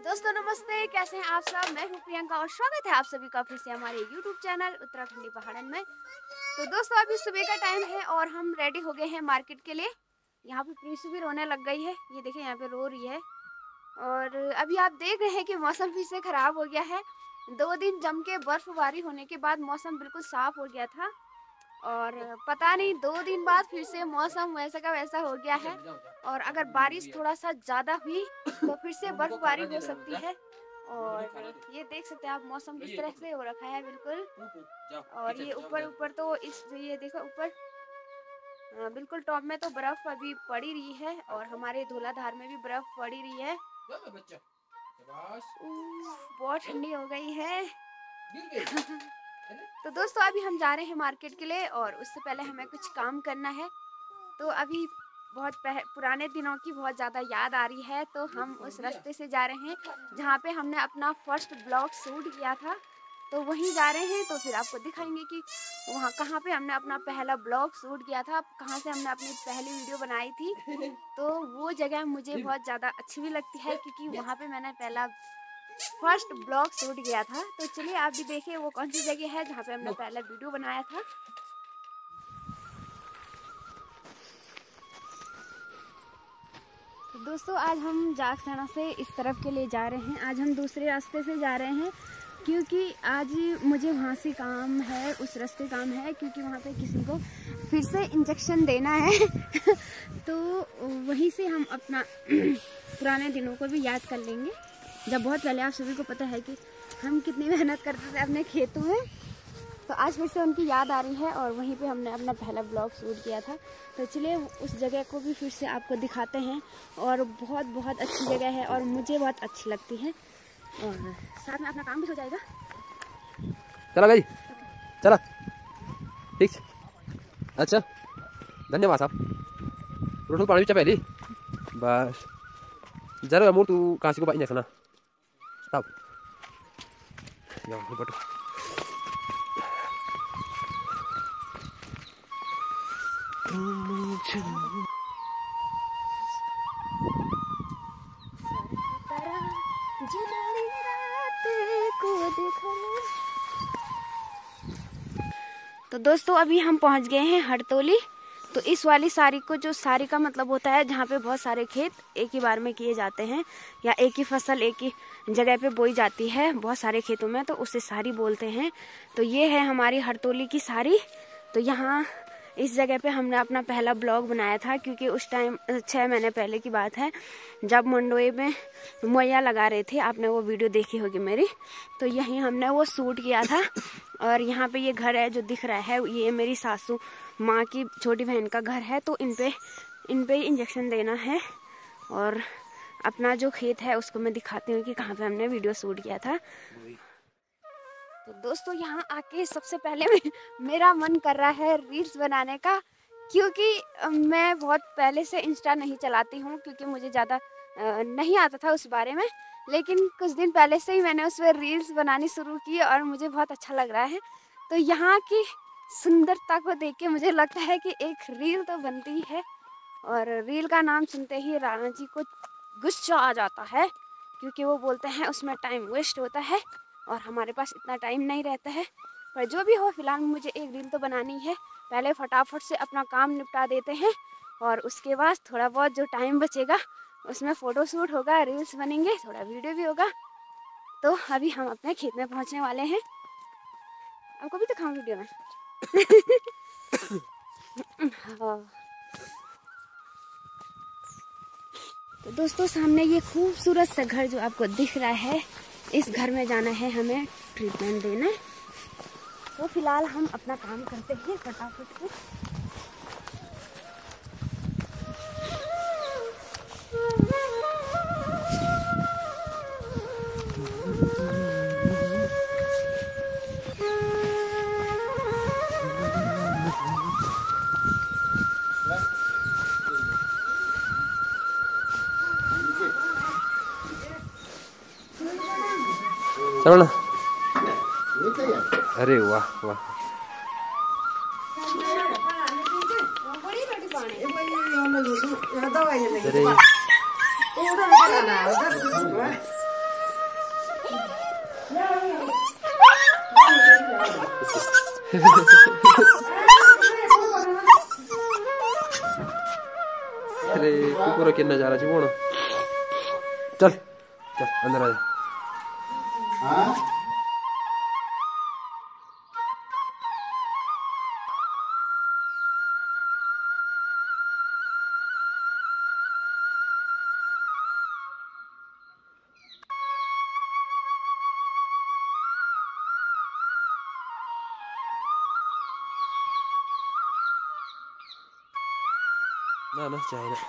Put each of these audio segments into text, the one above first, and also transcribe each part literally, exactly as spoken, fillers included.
दोस्तों नमस्ते, कैसे हैं आप सब। मैं हूं प्रियंका और स्वागत है आप सभी का फिर से हमारे यूट्यूब चैनल उत्तराखंडी पहाड़न में। तो दोस्तों अभी सुबह का टाइम है और हम रेडी हो गए हैं मार्केट के लिए। यहाँ पे प्रीशु भी रोने लग गई है, ये देखिए यहाँ पे रो रही है। और अभी आप देख रहे हैं कि मौसम फिर से खराब हो गया है। दो दिन जम के बर्फबारी होने के बाद मौसम बिल्कुल साफ हो गया था और पता नहीं दो दिन बाद फिर से मौसम वैसा का वैसा हो गया है। और अगर बारिश थोड़ा सा ज़्यादा हुई तो फिर से बर्फबारी हो सकती है। और ये देख सकते हैं आप, मौसम इस तरह से हो रखा है बिल्कुल। और ये ऊपर ऊपर तो इस ये देखो ऊपर बिल्कुल टॉप में तो बर्फ अभी पड़ी रही है और हमारे धौलाधार में भी बर्फ पड़ी रही है। बहुत ठंडी हो गई है। तो दोस्तों अभी हम जा रहे हैं मार्केट के लिए और उससे पहले हमें कुछ काम करना है। तो अभी बहुत पुराने दिनों की बहुत ज़्यादा याद आ रही है, तो हम उस रास्ते से जा रहे हैं जहाँ पे हमने अपना फर्स्ट ब्लॉग शूट किया था। तो वहीं जा रहे हैं, तो फिर आपको दिखाएंगे कि वहाँ कहाँ पे हमने अपना पहला ब्लॉग शूट किया था, कहाँ से हमने अपनी पहली वीडियो बनाई थी। तो वो जगह मुझे बहुत ज़्यादा अच्छी भी लगती है क्योंकि वहाँ पे मैंने पहला फर्स्ट ब्लॉग शूट किया था। तो चलिए आप भी देखिए वो कौन सी जगह है जहाँ पे हमने पहला वीडियो बनाया था। तो दोस्तों आज हम जागसना से इस तरफ के लिए जा रहे हैं। आज हम दूसरे रास्ते से जा रहे हैं क्योंकि आज मुझे वहाँ से काम है, उस रास्ते काम है क्योंकि वहाँ पे किसी को फिर से इंजेक्शन देना है। तो वहीं से हम अपना पुराने दिनों को भी याद कर लेंगे, जब बहुत पहले आप सभी को पता है कि हम कितनी मेहनत करते थे अपने खेतों में। तो आज फिर से उनकी याद आ रही है और वहीं पे हमने अपना पहला ब्लॉग शूट किया था। तो चलिए उस जगह को भी फिर से आपको दिखाते हैं। और बहुत बहुत अच्छी जगह है और मुझे बहुत अच्छी लगती है और साथ में अपना काम भी हो जाएगा। चला गई चला ठीक। अच्छा धन्यवाद साहब। रोड पानी भी पहली बस जरा मोर तू काशी को बाई ना तब बटू तो दोस्तों अभी हम पहुंच गए हैं हरतोली। तो इस वाली सारी को, जो सारी का मतलब होता है जहाँ पे बहुत सारे खेत एक ही बार में किए जाते हैं या एक ही फसल एक ही जगह पे बोई जाती है बहुत सारे खेतों में, तो उसे सारी बोलते हैं। तो ये है हमारी हरतोली की सारी। तो यहाँ इस जगह पे हमने अपना पहला ब्लॉग बनाया था क्योंकि उस टाइम छः महीने पहले की बात है जब मंडोए में मोया लगा रहे थे। आपने वो वीडियो देखी होगी मेरी। तो यहीं हमने वो शूट किया था। और यहाँ पे ये घर है जो दिख रहा है, ये मेरी सासू माँ की छोटी बहन का घर है। तो इन पे इन पे इंजेक्शन देना है। और अपना जो खेत है उसको मैं दिखाती हूँ कि कहाँ पे हमने वीडियो शूट किया था। तो दोस्तों यहाँ आके सबसे पहले मेरा मन कर रहा है रील्स बनाने का, क्योंकि मैं बहुत पहले से इंस्टा नहीं चलाती हूँ क्योंकि मुझे ज़्यादा नहीं आता था उस बारे में। लेकिन कुछ दिन पहले से ही मैंने उस पर रील्स बनानी शुरू की और मुझे बहुत अच्छा लग रहा है। तो यहाँ की सुंदरता को देख के मुझे लगता है कि एक रील तो बनती ही है। और रील का नाम सुनते ही राणा जी को गुस्सा आ जाता है क्योंकि वो बोलते हैं उसमें टाइम वेस्ट होता है और हमारे पास इतना टाइम नहीं रहता है। पर जो भी हो, फिलहाल मुझे एक रील तो बनानी है। पहले फटाफट से अपना काम निपटा देते हैं और उसके बाद थोड़ा बहुत जो टाइम बचेगा उसमें फ़ोटो शूट होगा, रील्स बनेंगे, थोड़ा वीडियो भी होगा। तो अभी हम अपने खेत में पहुंचने वाले हैं। आपको भी दिखाऊं वीडियो में। हाँ। तो दोस्तों सामने ये खूबसूरत सा घर जो आपको दिख रहा है, इस घर में जाना है हमें ट्रीटमेंट देने। तो फिलहाल हम अपना काम करते हैं फटाफट से। चलो ना। अरे वाह वाह अरे अरे कुकुर के नजारा छी बोनो चल चल अंदर आ जा हां ना ना चाहिए ना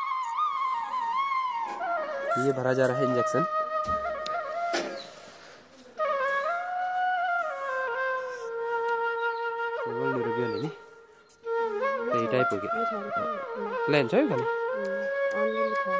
ये भरा जा रहा है इंजेक्शन केवल निरोगी नहीं तो ये टाइप हो गया प्लान चाहिए खाली ऑनलाइन था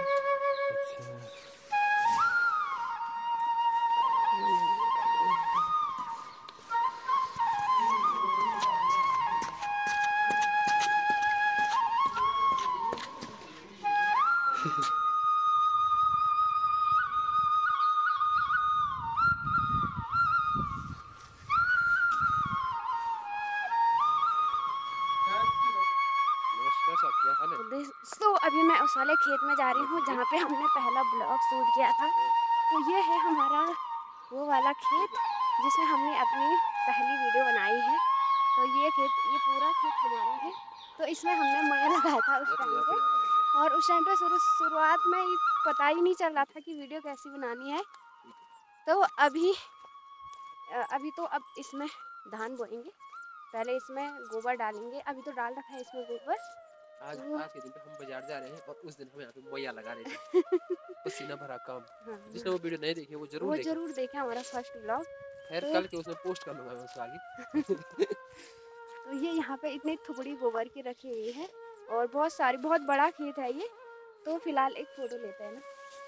तो अभी मैं उस वाले खेत में जा रही हूँ जहाँ पे हमने पहला ब्लॉग शूट किया था। तो ये है हमारा वो वाला खेत जिसमें हमने अपनी पहली वीडियो बनाई है। तो ये खेत ये पूरा खेत हमारा है। तो इसमें हमने मया लगाया था उस टाइम पे और उस टाइम पे शुरू शुरुआत में ही पता ही नहीं चल रहा था कि वीडियो कैसी बनानी है। तो अभी अभी तो अब इसमें धान बोएंगे, पहले इसमें गोबर डालेंगे। अभी तो डाल रखा है इसमें गोबर। आज आज के दिन पे हम बाजार जा रहे हैं और उस दिन हम यहाँ पे मोया लगा रहे थे पसीना भरा काम। हाँ, जिसने वो वीडियो नहीं देखी वो जरूर वो देखे। जरूर देखे हमारा फर्स्ट ब्लॉग। खैर तो, कल के उसमें पोस्ट कर लूंगा मैं उसको आगे। तो ये यहाँ पे इतनी थुबड़ी गोबर की रखी हुई है और बहुत सारी बहुत बड़ा खेत है ये। तो फिलहाल एक फोटो लेते हैं ना।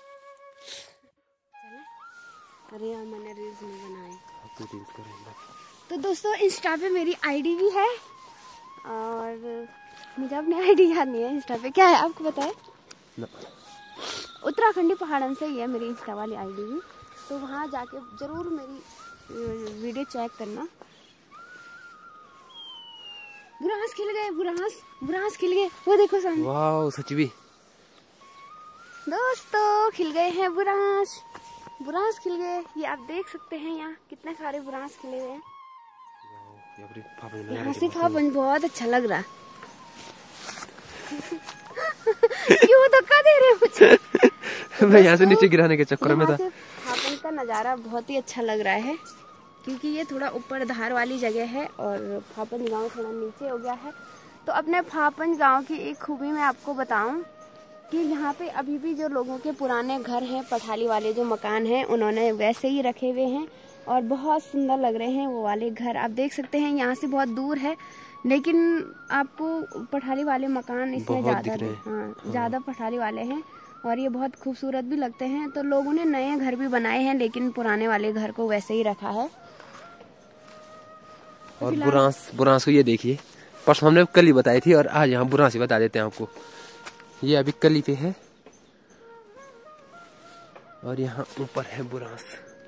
अरे यार मैंने रील्स नहीं बनाए। तो रील्स करेंगे। तो दोस्तों इंस्टा पे मेरी आईडी भी है और मुझे अपनी आईडी याद नहीं है। इंस्टा पे क्या है आपको पता है? उत्तराखंडी पहाड़न से ही है मेरी इंस्टा वाली आईडी भी। तो वहाँ जाके जरूर मेरी वीडियो चेक करना। बुरांस खिल गए, बुरांस बुरांस खिल गए, वो देखो सामने। वाह सच भी दोस्तों खिल गए हैं बुरांस, बुरांस खिल गए। ये आप देख सकते हैं यहाँ कितने सारे बुरांस खिले हुए हैं। यहाँ से फापन बहुत अच्छा लग रहा है। क्यों धक्का दे रहे हो मुझे? मैं यहाँ से नीचे गिराने के चक्कर में था। फापन का नज़ारा बहुत ही अच्छा लग रहा है क्योंकि ये थोड़ा ऊपर धार वाली जगह है और फापन गांव थोड़ा नीचे हो गया है। तो अपने फापन गांव की एक खूबी मैं आपको बताऊं कि यहाँ पे अभी भी जो लोगों के पुराने घर हैं, पठाली वाले जो मकान हैं, उन्होंने वैसे ही रखे हुए हैं और बहुत सुंदर लग रहे हैं वो वाले घर। आप देख सकते हैं यहाँ से बहुत दूर है लेकिन आपको पठाली वाले मकान इसमें ज़्यादा हाँ ज़्यादा पठाली वाले हैं और ये बहुत खूबसूरत भी लगते हैं। तो लोगों ने नए घर भी बनाए हैं लेकिन पुराने वाले घर को वैसे ही रखा है। और बुरांस बुरांस को ये देखिए, परसों हमने कली बताई थी और आज यहाँ बुरांस ही बता देते हैं आपको। ये अभी कली पे है और यहाँ ऊपर है बुरांस।